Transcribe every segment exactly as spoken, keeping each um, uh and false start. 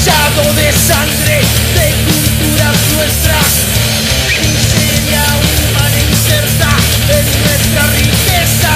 manchado de sangre, de culturas nuestras. Miseria humana inserta en nuestra riqueza.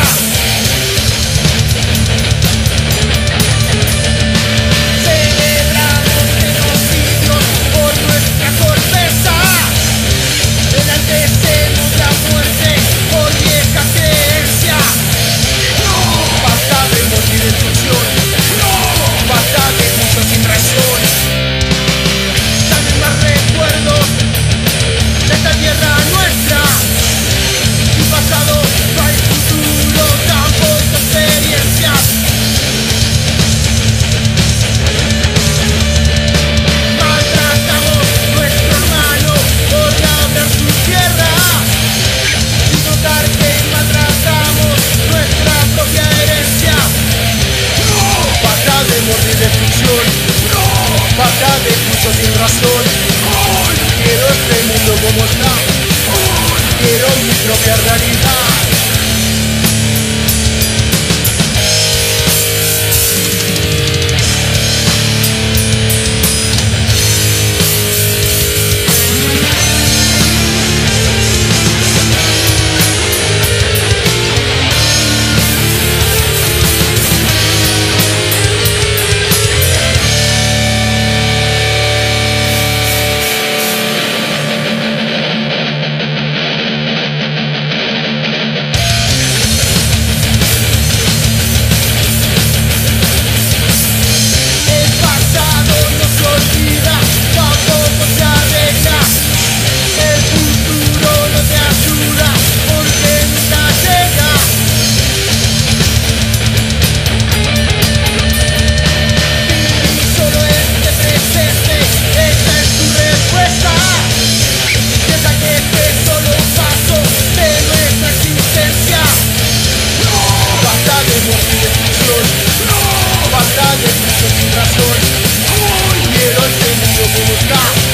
Celebramos genocidios por nuestra torpeza. Enaltecemos la muerte por vieja creencia. Basta de muerte y destrucción. Basta de juicios sin razón. Ya no hay más recuerdos de esta tierra nuestra. Sin pasado no hay futuro, tampoco experiencias. Maltratamos nuestro hermano por labrar su tierra, sin notar que maltratamos nuestra propia herencia. Basta de muerte y destrucción. Basta de juicios sin razón. Quiero este mundo como está. Quiero mi propia realidad. Basta de juicios sin razón. Quiero este mundo como está.